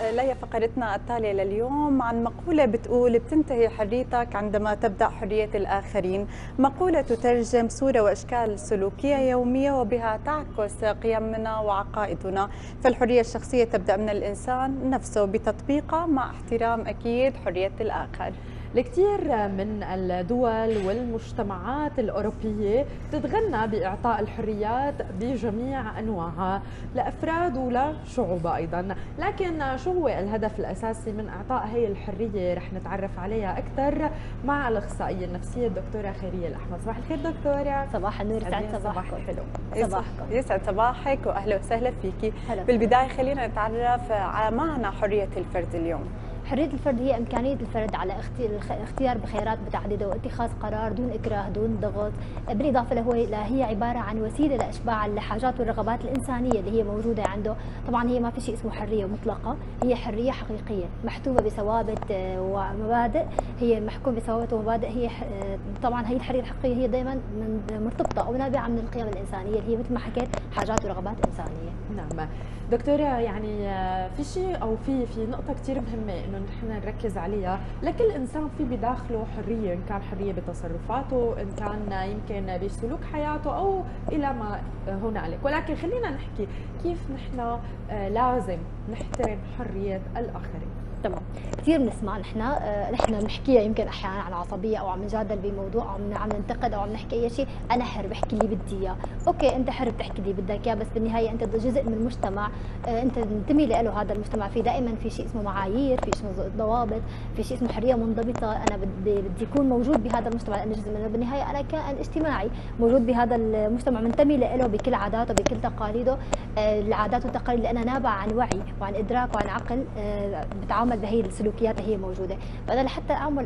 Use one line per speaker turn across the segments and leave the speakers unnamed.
ليا فقرتنا التالية لليوم عن مقولة بتقول بتنتهي حريتك عندما تبدأ حرية الآخرين. مقولة تترجم صورة وأشكال سلوكية يومية وبها تعكس قيمنا وعقائدنا. فالحرية الشخصية تبدأ من الإنسان نفسه بتطبيقها مع احترام أكيد حرية الآخر.
الكثير من الدول والمجتمعات الأوروبية تتغنى بإعطاء الحريات بجميع أنواعها لأفراد ولشعوب أيضا، لكن شو هو الهدف الأساسي من إعطاء هي الحرية؟ رح نتعرف عليها أكثر مع الأخصائية النفسية الدكتورة خيرية الأحمد. صباح الخير دكتورة.
صباح النور، يسعد صباحكم.
حلو.
صباحكم. يسعد صباحك وأهلا وسهلا فيكي. بالبداية خلينا نتعرف على معنى حرية الفرد اليوم.
حرية الفرد هي إمكانية الفرد على الاختيار بخيارات متعددة واتخاذ قرار دون إكراه دون ضغط، بالإضافة هي عبارة عن وسيلة لإشباع الحاجات والرغبات الإنسانية اللي هي موجودة عنده. طبعا هي ما في شيء اسمه حرية مطلقة، هي حرية حقيقية محتومة بثوابت ومبادئ، هي محكوم بثوابت ومبادئ. هي طبعا هي الحرية الحقيقية هي دائما مرتبطة أو نابعة من القيم الإنسانية اللي هي مثل ما حكيت حاجات ورغبات إنسانية.
نعم دكتورة، يعني في شيء أو في نقطة كثير مهمة إنه نحن نركز عليها. لكل إنسان في بداخله حرية، إن كان حرية بتصرفاته، إن كان يمكن بسلوك حياته أو إلى ما هنالك، ولكن خلينا نحكي كيف نحن لازم نحترم حرية الآخرين.
تمام، كثير بنسمع نحن بنحكيها يمكن احيانا عن عصبيه او عم نجادل بموضوع او عم ننتقد او عم نحكي اي شيء، انا حر بحكي اللي بدي اياه، اوكي انت حر بتحكي اللي بدك اياه، بس بالنهايه انت جزء من المجتمع، انت تنتمي له. هذا المجتمع في دائما في شيء اسمه معايير، في شيء اسمه ضوابط، في شيء اسمه حريه منضبطه. انا بدي يكون موجود بهذا المجتمع لانه جزء منه. بالنهايه انا كائن اجتماعي موجود بهذا المجتمع، منتمي له بكل عاداته بكل تقاليده. العادات والتقاليد اللي انا نابعه عن وعي وعن ادراك وعن عقل، بتعامل بهي السلوكيات هي موجوده. فانا لحتى اعمل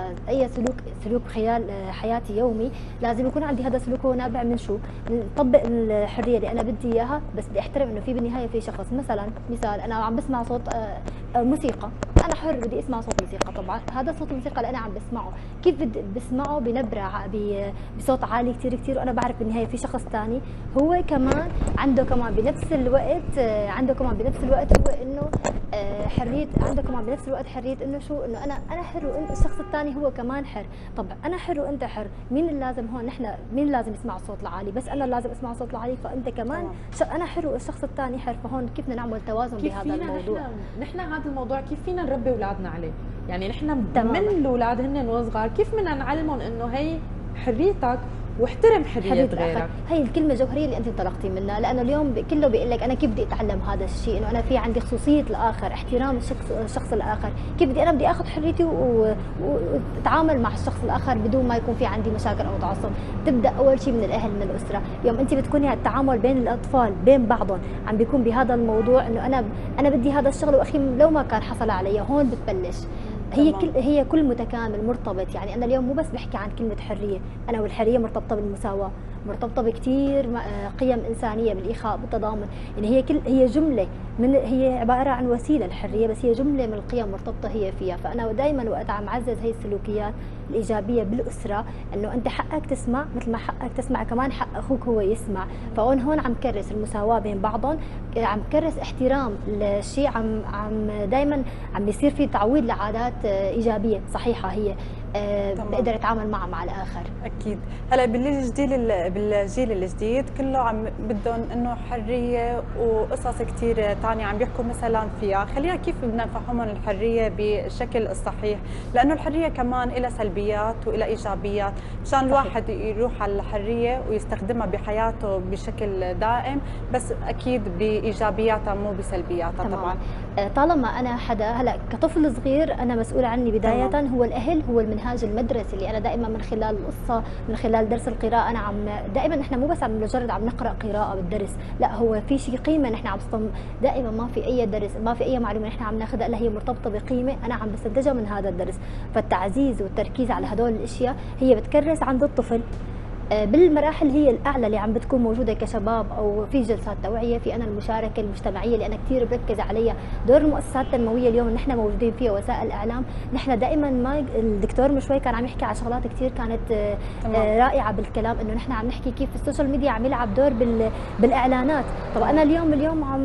اي سلوك خلال حياتي يومي لازم يكون عندي هذا السلوك هو نابع من شو؟ طبق الحريه اللي انا بدي اياها، بس بدي احترم انه في بالنهايه في شخص. مثال انا عم بسمع صوت موسيقى، انا حر بدي اسمع صوت موسيقى. طبعا هذا صوت الموسيقى اللي انا عم بسمعه كيف بدي بسمعه؟ بنبره بصوت عالي كثير كثير، وانا بعرف بالنهايه في شخص ثاني هو كمان عنده كمان بنفس الوقت هو انه حريه، عنده كمان بنفس الوقت حريه انه شو؟ انه انا حر وانت الشخص الثاني هو كمان حر. طب انا حر وانت حر، مين اللي لازم هون؟ مين اللي لازم يسمع الصوت العالي؟ بس انا لازم اسمع الصوت العالي، فانت كمان انا حر والشخص الثاني حر. فهون كيف بدنا نعمل توازن بهذا الموضوع؟
نحن هذا الموضوع كيف فينا نربي اولادنا عليه؟ يعني نحن من الاولاد هن وصغار كيف بدنا نعلمهم انه هي حريتك واحترم حرية غيرك؟
هي الكلمة الجوهرية اللي أنت انطلقتي منها، لأنه اليوم كله بيقول لك أنا كيف بدي أتعلم هذا الشيء؟ إنه أنا في عندي خصوصية الآخر، احترام الشخص الآخر، كيف بدي آخذ حريتي وأتعامل مع الشخص الآخر بدون ما يكون في عندي مشاكل أو تعصب. تبدأ أول شيء من الأهل، من الأسرة. يوم أنت بتكوني التعامل بين الأطفال بين بعضهم عم بيكون بهذا الموضوع إنه أنا بدي هذا الشغل وأخي لو ما كان حصل علي، هون بتبلش هي كل متكامل مرتبط. يعني انا اليوم مو بس بحكي عن كلمه حريه، انا والحريه مرتبطه بالمساواه، مرتبطه بكثير قيم انسانيه، بالاخاء، بالتضامن. يعني هي جمله هي عباره عن وسيله الحريه، بس هي جمله من القيم مرتبطه هي فيها. فانا دائما وقت عم عزز هي السلوكيات الايجابيه بالاسره، انه انت حقك تسمع مثل ما حقك تسمع كمان حق اخوك هو يسمع. هون عم كرس المساواه بين بعضهم، عم كرس احترام الشيء، عم دائما عم يصير في تعويض لعادات ايجابيه صحيحه هي بقدر اتعامل مع الاخر.
اكيد. هلا بالجيل الجديد كله عم بدهم انه حريه وقصص كثير ثانيه عم بيحكوا مثلا فيها. خلينا كيف بدنا نفهمهم الحريه بالشكل الصحيح، لانه الحريه كمان لها سلبيات ولها ايجابيات، مشان الواحد يروح على الحريه ويستخدمها بحياته بشكل دائم، بس اكيد بايجابياتها مو بسلبياتها. طبعا
طالما انا حدا هلا كطفل صغير انا مسؤول عني بدايه هو الاهل، هو المنهاج المدرسي اللي انا دائما من خلال القصه، من خلال درس القراءه، انا دائما نحن مو بس مجرد عم نقرا قراءه بالدرس، لا هو في شيء قيمه نحن دائما ما في اي درس، ما في اي معلومه نحن عم ناخذها الا هي مرتبطه بقيمه انا عم بستنتجها من هذا الدرس. فالتعزيز والتركيز على هدول الاشياء هي بتكرس عند الطفل بالمراحل هي الاعلى اللي عم بتكون موجوده كشباب، او في جلسات توعيه، في انا المشاركه المجتمعيه اللي انا كثير بركز عليها. دور المؤسسات التنمويه اليوم نحن موجودين فيها، وسائل الاعلام، نحن دائما ما الدكتور من شوي كان عم يحكي على شغلات كثير كانت رائعه بالكلام، انه نحن عم نحكي كيف السوشيال ميديا عم يلعب دور بالاعلانات. طب انا اليوم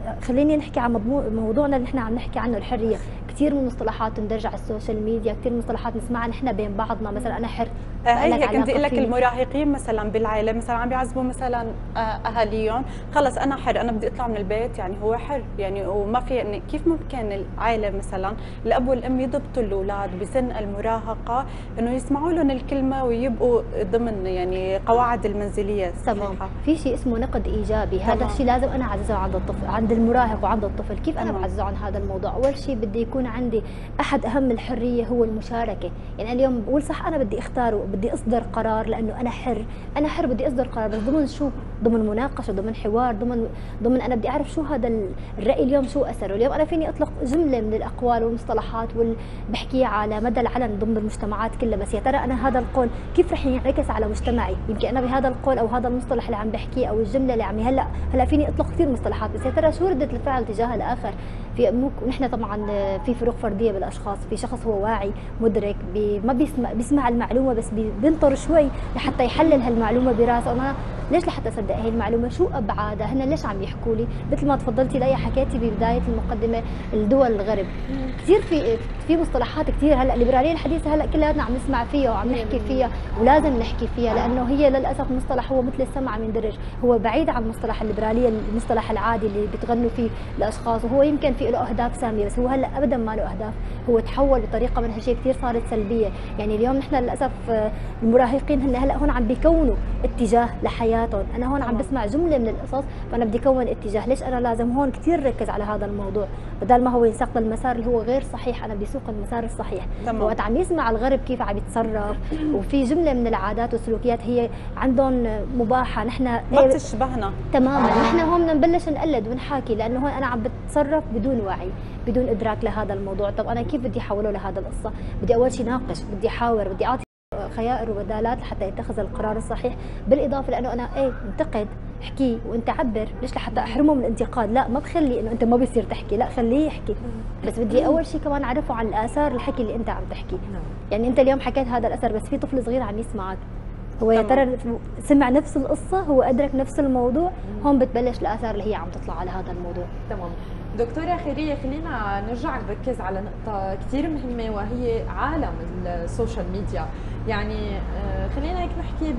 خليني نحكي عن موضوعنا اللي احنا عم نحكي عنه، الحريه. كثير من مصطلحات تندرج على السوشيال ميديا، كثير من مصطلحات نسمعها نحن بين بعضنا، مثلا انا حر.
هي كنت اقول لك المراهقين مثلا بالعائله مثلا عم بيعذبوا مثلا اهاليهم، خلص انا حر، انا بدي اطلع من البيت، يعني هو حر يعني، وما في يعني كيف ممكن العائله مثلا الاب والام يضبطوا الاولاد بسن المراهقه انه يسمعوا لهم الكلمه ويبقوا ضمن يعني قواعد المنزليه الصحيحه.
تمام. في شيء اسمه نقد ايجابي، هذا الشيء لازم انا اعززه عند الطفل، عند المراهق وعند الطفل. كيف انا بعززه عن هذا الموضوع؟ اول شيء بدي يكون عندي احد اهم الحريه هو المشاركه. يعني اليوم بقول صح انا بدي اختار وبدي اصدر قرار لانه انا حر، انا حر بدي اصدر قرار، بس ضمن شو؟ ضمن مناقشه، ضمن حوار، ضمن انا بدي اعرف شو هذا الراي اليوم شو اثره. اليوم انا فيني اطلق جمله من الاقوال والمصطلحات بحكيها على مدى العلن ضمن المجتمعات كلها، بس يا ترى انا هذا القول كيف رح ينعكس على مجتمعي؟ يمكن انا بهذا القول او هذا المصطلح اللي عم بحكيه او الجمله اللي عم هلا فيني اطلق كثير مصطلحات، بس يا ترى شو رده الفعل تجاه الاخر؟ في نحن طبعا في فروق فرديه بالاشخاص، في شخص هو واعي مدرك ما بيسمع المعلومه بس بينطر شوي لحتى يحلل هالمعلومه براسه، انا ليش لحتى اصدق هي المعلومه؟ شو ابعادها؟ هن ليش عم يحكوا لي؟ مثل ما تفضلتي ليا حكيتي ببدايه المقدمه الدول الغرب، كثير في مصطلحات كثير هلا الليبراليه الحديثه هلا كلياتنا عم نسمع فيها وعم نحكي فيها ولازم نحكي فيها، لانه هي للاسف مصطلح هو مثل السمع عم يندرج، هو بعيد عن مصطلح الليبراليه، المصطلح العادي اللي بتغنوا فيه الاشخاص، وهو يمكن في له اهداف ساميه، بس هو هلا ابدا ما له اهداف، هو تحول بطريقه منهجيه كثير صارت سلبيه. يعني اليوم نحن للاسف المراهقين هن هلا هون عم بيكونوا اتجاه لحياتهم، انا هون عم بسمع جمله من القصص فانا بدي كون اتجاه، ليش انا لازم هون كثير ركز على هذا الموضوع بدل ما هو ينساق للمسار اللي هو غير صحيح، انا بدي سوق المسار الصحيح. وقت عم يسمع الغرب كيف عم يتصرف وفي جمله من العادات والسلوكيات هي عندهم مباحه، نحن
ما بتشبهنا
تماما، نحن هون بدنا نبلش نقلد ونحاكي، لانه هون انا عم بتصرف بدون وعي بدون ادراك لهذا الموضوع. طب انا كيف بدي احوله لهذا القصه؟ بدي اول شيء ناقش، بدي احاور، بدي اعطي خيائر وبدالات لحتى يتخذ القرار الصحيح، بالاضافه لانه انا انتقد، احكي وانت عبر، ليش لحتى احرمه من الانتقاد؟ لا، ما بخلي انه انت ما بيصير تحكي، لا خليه يحكي، بس بدي اول شيء كمان اعرفه عن الاثار الحكي اللي انت عم تحكي. يعني انت اليوم حكيت هذا الاثر بس في طفل صغير عم يسمعك، هو يا ترى سمع نفس القصه، هو ادرك نفس الموضوع؟ هون بتبلش الاثار اللي هي عم تطلع على هذا الموضوع.
تمام. دكتورة خيرية، خلينا نرجع نركز على نقطة كثير مهمة وهي عالم السوشيال ميديا. يعني خلينا هيك نحكي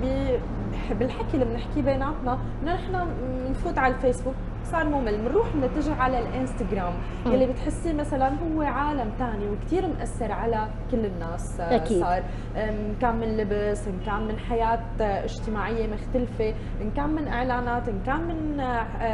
بالحكي اللي بنحكيه بيناتنا انه نحن بنفوت على الفيسبوك صار ممل، بنروح بنتجه على الانستغرام يلي بتحسي مثلا هو عالم ثاني وكثير مأثر على كل الناس.
أكيد.
صار ان كان من لبس، ان كان من حياة اجتماعية مختلفة، ان كان من اعلانات، ان كان من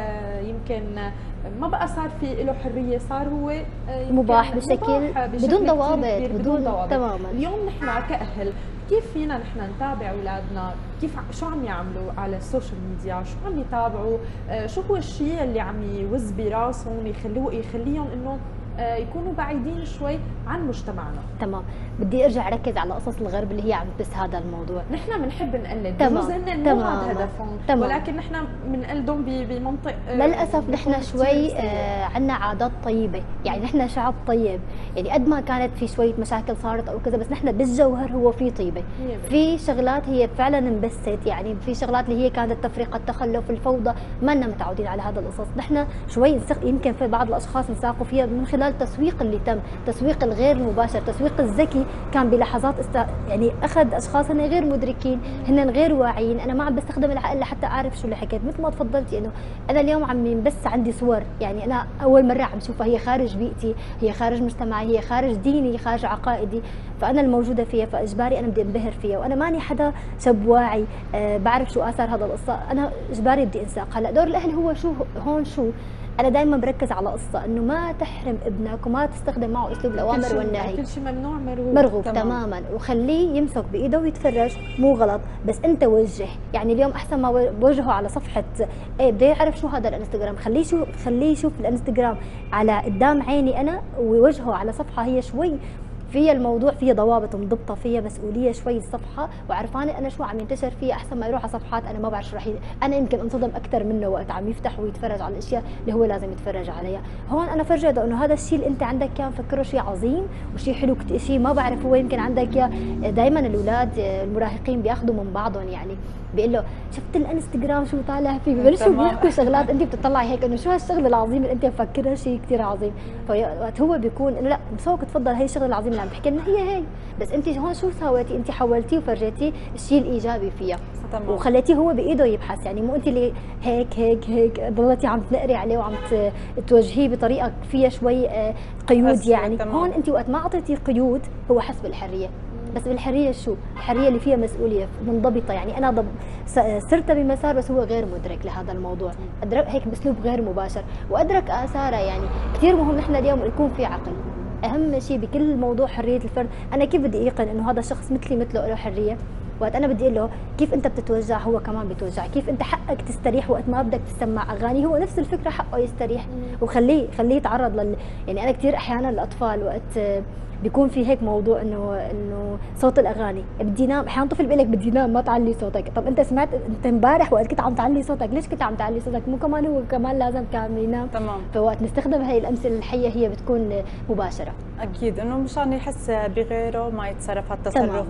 يمكن ما بقى صار في له حرية، صار هو
مباح بشكل بدون ضوابط،
بدون ضوابط
تماما.
اليوم نحن كأهل كيف فينا نحن نتابع اولادنا؟ كيف شو عم يعملوا على السوشيال ميديا؟ شو عم يتابعوا؟ شو هو الشيء اللي عم يوز براسهم يخليهم انه يكونوا بعيدين شوي عن مجتمعنا؟
تمام. بدي ارجع اركز على قصص الغرب اللي هي عم تبث هذا الموضوع.
نحن بنحب نقلد،
تمام،
هن مو هذا هدفهم، ولكن نحن بنقلدهم بمنطق
للاسف نحن شوي عندنا عادات طيبه، يعني نحن شعب طيب، يعني قد ما كانت في شويه مشاكل صارت او كذا، بس نحن بالجوهر هو في طيبه، في شغلات هي فعلا انبثت، يعني في شغلات اللي هي كانت التفرقه، التخلف، الفوضى، ما لنا متعودين على هذا القصص، نحن شوي يمكن في بعض الاشخاص انساقوا فيها من خلال التسويق اللي تم، التسويق الغير المباشر، التسويق الذكي كان بلحظات يعني اخذ اشخاص هن غير مدركين، هن غير واعيين، انا ما عم بستخدم العقل لحتى اعرف شو اللي حكيت، مثل ما تفضلتي انه انا اليوم عم ينبث عندي صور، يعني انا اول مره عم شوفها هي خارج بيئتي، هي خارج مجتمعي، هي خارج ديني، خارج عقائدي، فانا الموجوده فيها، فاجباري انا بدي انبهر فيها، وانا ماني حدا شاب واعي بعرف شو اثار هذا القصه، انا اجباري بدي انساق. هلا دور الاهل هو شو هون؟ شو انا دائما بركز على قصه انه ما تحرم ابنك وما تستخدم معه اسلوب الاوامر والنهي،
كل شيء ممنوع
مرغوب تماما، وخليه يمسك بايده ويتفرج، مو غلط، بس انت وجه، يعني اليوم احسن ما بوجهه على صفحه بده يعرف شو هذا الانستغرام، خليه يشوف الانستغرام على قدام عيني انا، ويوجهه على صفحه هي شوي فيها الموضوع، فيها ضوابط مضبطه، فيها مسؤوليه شوي الصفحه، وعرفانه انا شو عم ينتشر فيها، احسن ما يروح على صفحات انا ما بعرف شو رح انا يمكن انصدم اكثر منه وقت عم يفتح ويتفرج على الاشياء اللي هو لازم يتفرج عليها. هون انا فرجته انه هذا الشيء اللي انت عندك كان فكره شيء عظيم وشيء حلو، شيء ما بعرف هو يمكن عندك اياه. دائما الاولاد المراهقين بياخذوا من بعضهم، يعني بيقول له شفت الانستغرام شو طالع فيه، ببلشوا بيحكوا شغلات انت بتطلعي هيك انه شو هالشغل العظيم اللي انت مفكرها شيء كثير عظيم. فوقت هو بيكون انه لا مسوق تفضل هي الشغله العظيمه اللي عم بحكي لنا هي بس انت هون شو سويتي؟ انت حولتيه وفرجيتيه الشيء الايجابي فيها وخليتيه هو بايده يبحث، يعني مو انت اللي هيك ضليتي عم تنقري عليه وعم توجهيه بطريقه فيها شوي قيود. يعني هون انت وقت ما اعطيتيه قيود هو حس بالحريه، بس بالحريه شو؟ الحريه اللي فيها مسؤوليه منضبطه. يعني انا سرت بمسار بس هو غير مدرك لهذا الموضوع، ادرك هيك باسلوب غير مباشر وادرك اثاره. يعني كثير مهم نحن اليوم يكون في عقل، اهم شيء بكل موضوع حريه الفرد. انا كيف بدي ايقن انه هذا الشخص مثلي مثله له حريه؟ وقت انا بدي اقول له كيف انت بتتوجع هو كمان بيتوجع، كيف انت حقك تستريح وقت ما بدك تسمع اغاني هو نفس الفكره حقه يستريح، وخليه يتعرض يعني انا كثير احيانا الاطفال وقت بيكون في هيك موضوع انه صوت الاغاني بدي نام، احيانا طفل بيقول لك بدي نام ما تعلي صوتك. طب انت سمعت انت امبارح وقت كنت عم تعلي صوتك ليش كنت عم تعلي صوتك؟ مو كمان هو كمان لازم كان ينام.
تمام.
فوقت نستخدم هي الامثله الحيه هي بتكون مباشره.
اكيد انه مشان يحس بغيره ما يتصرف هالتصرف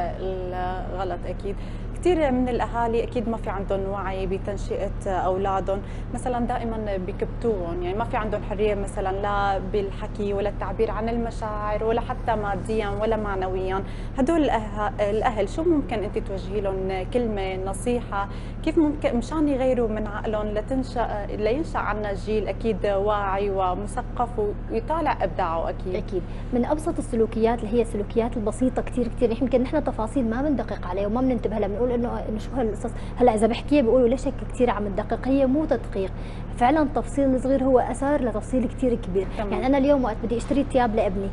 الغلط. اكيد كثير من الاهالي اكيد ما في عندهم وعي بتنشئه اولادهم، مثلا دائما بكبتوهم، يعني ما في عندهم حريه مثلا لا بالحكي ولا التعبير عن المشاعر ولا حتى ماديا ولا معنويا. هدول الاهل شو ممكن انت توجهي لهم كلمه نصيحه كيف ممكن مشان يغيروا من عقلهم لينشا عنا جيل اكيد واعي ومثقف ويطالع ابداعه؟
اكيد من ابسط السلوكيات اللي هي السلوكيات البسيطه كثير يمكن نحن تفاصيل ما بندقق عليها وما بننتبه لها، بنقول انه شو هالقصص. هلا اذا بحكيها بيقولوا ليش هيك كثير عم تدقق، هي مو تدقيق، فعلا التفصيل الصغير هو اثار لتفصيل كثير كبير.
تمام.
يعني انا اليوم وقت بدي اشتري ثياب لابني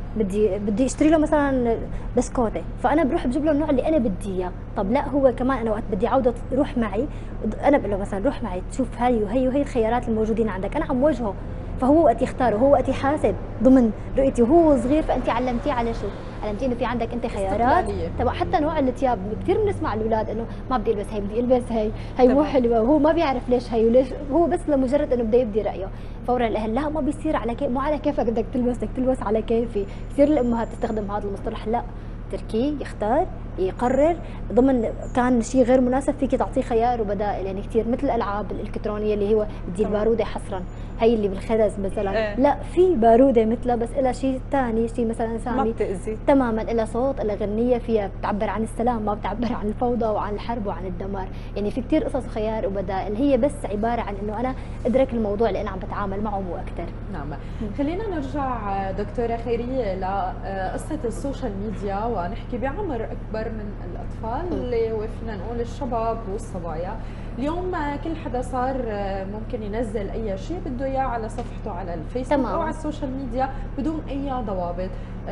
بدي اشتري له مثلا بسكوته، فانا بروح بجيب له النوع اللي انا بدي اياه. طب لا هو كمان انا وقت بدي عوده روح معي، انا بقول له مثلا روح معي تشوف هاي وهي الخيارات الموجودين عندك، انا عم وجهه، فهو وقت يختار وهو وقت يحاسب ضمن رؤيتي وهو صغير، فانت علمتيه على شو؟ علمتيه انه في عندك انت خيارات. طبعا حتى نوع الثياب كثير بنسمع الاولاد انه ما بدي البس هي، بدي البس هي مو حلوه، وهو ما بيعرف ليش هي وليش، هو بس لمجرد انه بده يبدي رايه. فورا الاهل لا ما بيصير على مو على كيفك بدك تلبس على كيفي. كثير الامهات تستخدم هذا المصطلح، لا تركيه يختار يقرر ضمن كان شيء غير مناسب فيك تعطيه خيار وبدائل. يعني كثير مثل الالعاب الالكترونيه اللي هو بدي الباروده حصرا، هي اللي بالخرز مثلا لا في باروده مثلها بس لها شيء ثاني، شيء مثلا سامي
ما بتأذي
تماما، لها صوت، لها غنيه، فيها بتعبر عن السلام ما بتعبر عن الفوضى وعن الحرب وعن الدمار. يعني في كثير قصص خيار وبدائل، هي بس عباره عن انه انا ادرك الموضوع اللي انا عم بتعامل معه مو اكثر.
نعم. خلينا نرجع دكتوره خيريه لقصه السوشيال ميديا ونحكي بعمر اكبر من الاطفال اللي هو فينا نقول الشباب والصبايا. اليوم كل حدا صار ممكن ينزل اي شيء بده اياه على صفحته على الفيسبوك او على السوشيال ميديا بدون اي ضوابط.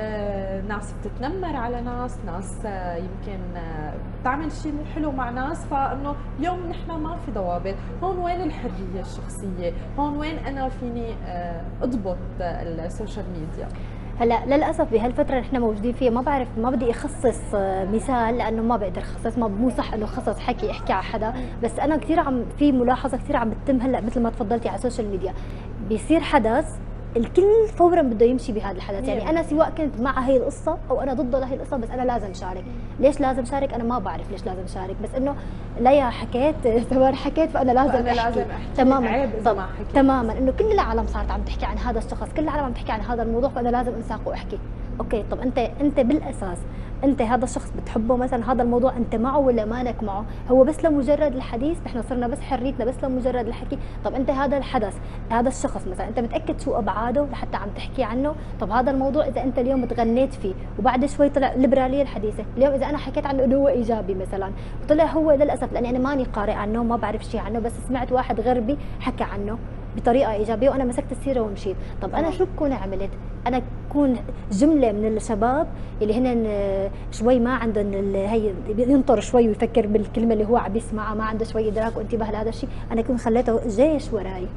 ناس بتتنمر على ناس يمكن بتعمل شيء مو حلو مع ناس، فانه اليوم نحن ما في ضوابط. هون وين الحريه الشخصيه؟ هون وين انا فيني اضبط السوشيال ميديا؟
هلا للاسف بهالفتره نحن موجودين فيها، ما بعرف ما بدي اخصص مثال لانه ما بقدر اخصص، مو صح انه اخصص احكي على حدا، بس انا كثير في ملاحظه كثير عم بتتم هلا مثل ما تفضلتي على السوشيال ميديا، بيصير حدث الكل فورا بده يمشي بهذا الحدث. يعني انا سواء كنت مع هي القصه او انا ضد هي القصه بس انا لازم شارك. ليش لازم شارك؟ انا ما بعرف ليش لازم شارك، بس انه لا يا حكيت ثمر حكيت فانا لازم احكي.
تماما
تماما انه كل العالم صارت عم تحكي عن هذا الشخص، كل العالم عم تحكي عن هذا الموضوع، فانا لازم انساق واحكي. اوكي طب انت بالاساس انت هذا الشخص بتحبه مثلا، هذا الموضوع انت معه ولا مانك معه؟ هو بس لمجرد الحديث، نحن صرنا بس حريتنا بس لمجرد الحكي. طب انت هذا الحدث هذا الشخص مثلا انت متاكد شو ابعاده لحتى عم تحكي عنه؟ طب هذا الموضوع اذا انت اليوم تغنيت فيه وبعد شوي طلع الليبراليه الحديثه، اليوم اذا انا حكيت عنه انه هو ايجابي مثلا وطلع هو للاسف، لاني انا ماني قارئ عنه ما بعرف شيء عنه، بس سمعت واحد غربي حكى عنه بطريقه ايجابيه وانا مسكت السيره ومشيت. طب انا شو بكون عملت؟ انا بكون جمله من الشباب اللي هن شوي ما عندهم هي ينطر شوي ويفكر بالكلمه اللي هو عم يسمعها، ما عنده شوي ادراك وانتباه لهذا الشيء، انا كنت خليته جيش وراي.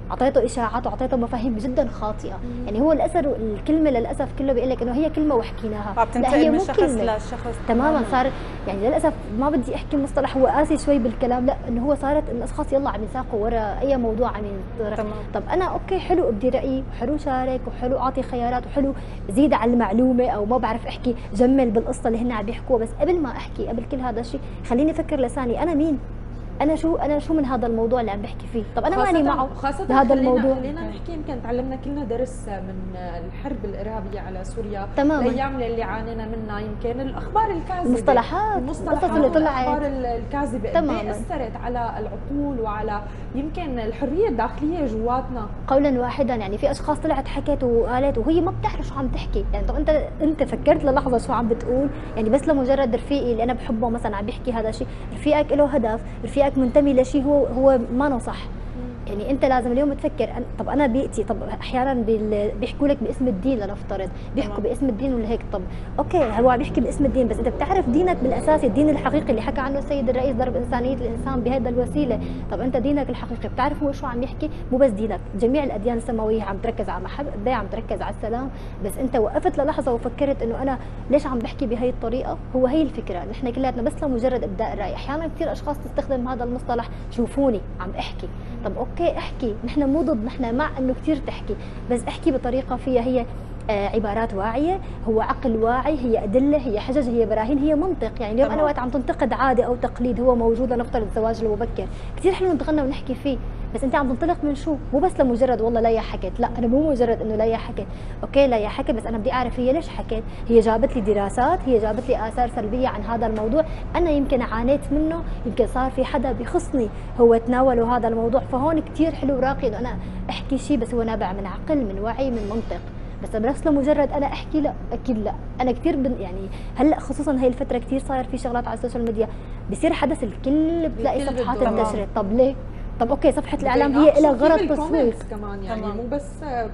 اعطيته اشاعات واعطيته مفاهيم جدا خاطئه. يعني هو الأثر الكلمه للاسف كله بيقول لك انه هي كلمه وحكيناها، لا هي
من
مو
شخص
كلمه
لشخص
تماما. صار يعني للاسف ما بدي احكي مصطلح هو قاسي شوي بالكلام، لا انه هو صارت الاشخاص يلا عم يساقوا ورا اي موضوع عم ينطرح. طب انا اوكي حلو ابدي رايي وحلو شارك وحلو اعطي خيارات وحلو زيد على المعلومه او ما بعرف احكي جمل بالقصه اللي هن عم يحكوها، بس قبل ما احكي قبل كل هذا الشيء خليني افكر لساني انا مين، انا شو من هذا الموضوع اللي عم بحكي فيه. طب انا ماني معه
خاصة
بهذا الموضوع.
خلينا نحكي يمكن تعلمنا كلنا درس من الحرب الارهابيه على سوريا
تماما،
الايام اللي عانينا منها، يمكن الاخبار الكاذبه،
المصطلحات
اللي طلعت، الاخبار الكاذبه قد ايه اثرت على العقول وعلى يمكن الحريه الداخليه جواتنا
قولا واحدا. يعني في اشخاص طلعت حكت وقالت وهي ما بتعرف شو عم تحكي. يعني طب انت فكرت للحظه شو عم بتقول؟ يعني بس لمجرد رفيقي اللي انا بحبه مثلا عم بيحكي هذا الشيء، رفيقك له هدف، رفيقك منتمي لشيء هو ما صح. يعني انت لازم اليوم تفكر طب انا بيئتي، طب احيانا بيحكوا لك باسم الدين، لنفترض بيحكوا باسم الدين ولا هيك، طب اوكي هو عم بيحكي باسم الدين، بس انت بتعرف دينك بالاساس، الدين الحقيقي اللي حكى عنه السيد الرئيس ضرب انسانيه الانسان بهذا الوسيله. طب انت دينك الحقيقي بتعرف هو شو عم يحكي؟ مو بس دينك، جميع الاديان السماويه عم تركز على محبه، عم تركز على السلام، بس انت وقفت للحظه وفكرت انه انا ليش عم بحكي بهي الطريقه؟ هو هي الفكره، نحن كلياتنا بس لمجرد ابداء الراي. احيانا كثير اشخاص تستخدم هذا المصطلح شوفوني عم احكي، طب اوكي احكي، نحن مو ضد، نحن مع انه كثير تحكي، بس احكي بطريقه فيها هي عبارات واعيه، هو عقل واعي، هي ادله، هي حجج، هي براهين، هي منطق. يعني اليوم انا وقت عم تنتقد عاده او تقليد هو موجود، نفترض الزواج المبكر كثير حلو نتغنى ونحكي فيه، بس انت عم تنطلق من شو؟ مو بس لمجرد والله ليا حكت، لا انا مو مجرد انه ليا حكت، اوكي ليا حكت، بس انا بدي اعرف هي ليش حكت، هي جابت لي دراسات، هي جابت لي اثار سلبيه عن هذا الموضوع، انا يمكن عانيت منه، يمكن صار في حدا بيخصني هو تناولوا هذا الموضوع، فهون كثير حلو راقي انه انا احكي شيء بس هو نابع من عقل، من وعي، من منطق. بس لمجرد انا احكي لا، اكيد لا. انا كثير يعني هلا خصوصا هي الفتره كثير صاير في شغلات على السوشيال ميديا، بصير حدث الكل بتلاقي صفحات انتشرت. طب ليه؟ طب اوكي صفحه الاعلام هي لها غرض تسويق
كمان، يعني مو بس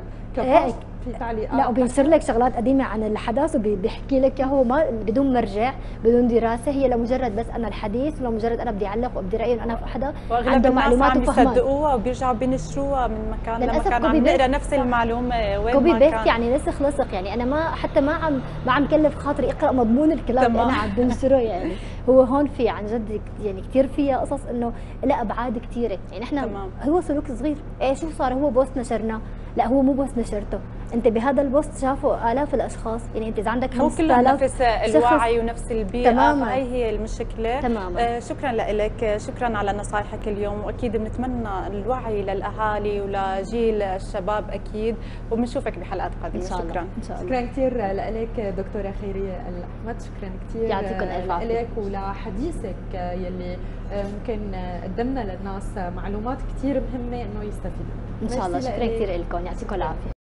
هيك
في تعليقات،
لا وبينشر لك شغلات قديمه عن الحدث وبيحكي لك اياه ما بدون مرجع بدون دراسه، هي لمجرد بس انا الحديث، ولمجرد انا بدي اعلق وبدي رايي انه انا حدا عنده معلومات وفهمان،
بيصدقوها وبيرجعوا بينشروها من مكان لمكان، عم نقرا نفس المعلومه وين
كوبي
ما
بيست،
كان.
يعني نسخ لصق. يعني انا ما حتى ما عم كلف خاطري اقرا مضمون الكلام اللي انا عم بنشره. يعني هو هون في عن جد يعني كثير فيها قصص انه لا ابعاد كثيره. يعني احنا هو سلوك صغير، ايه شو صار؟ هو بوست نشرناه، لا هو مو بوست نشرته، انت بهذا البوست شافوا الاف الاشخاص. يعني انت اذا عندك 5000
مو كلهم نفس الوعي ونفس البيئه، فهي هي المشكله.
تماما.
شكرا لك، شكرا على نصائحك اليوم، واكيد بنتمنى الوعي للاهالي ولجيل الشباب اكيد، وبنشوفك بحلقات قادمه. شكرا
إن شاء الله.
شكرا كثير لك دكتوره خيريه الاحمد، شكرا كثير
يعطيكم الف عافيه
لك ولحديثك يلي ممكن قدمنا للناس معلومات كثير مهمه انه يستفيدوا.
ان شاء الله. شكرا كثير لكم، يعطيكم العافيه.